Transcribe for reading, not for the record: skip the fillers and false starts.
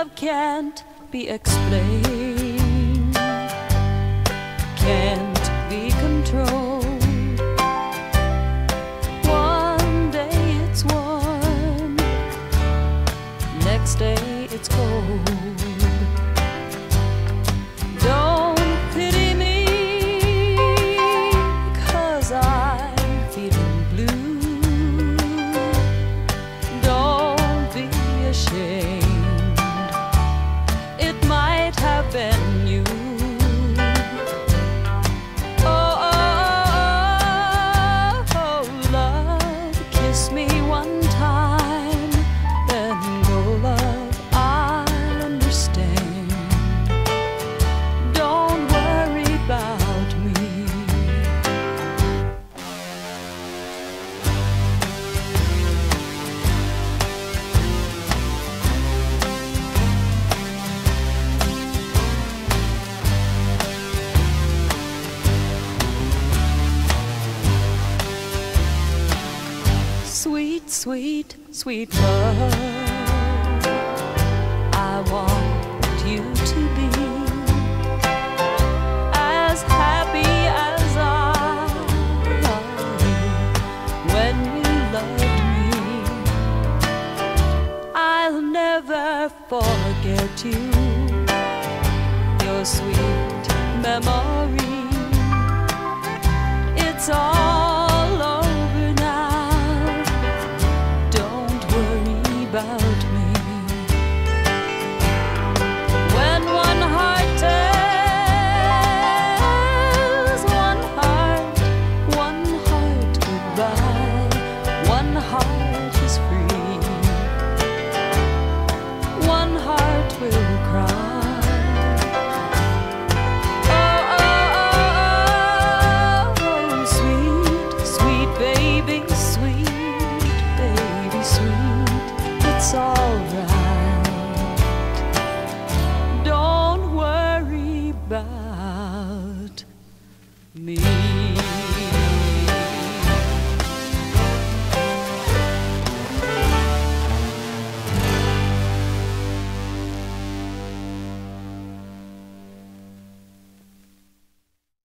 love can't be explained, can't be controlled. One day it's warm, next day it's cold. Don't pity me, 'cause I'm feeling blue. Don't be ashamed, it might have been you. Oh, oh, oh, oh, love, kiss me one time, then go, love, I'll understand. Don't worry about me. Sweet, sweet, sweet love, I want you to be as happy as I when you loved me. I'll never forget you, your sweet memory.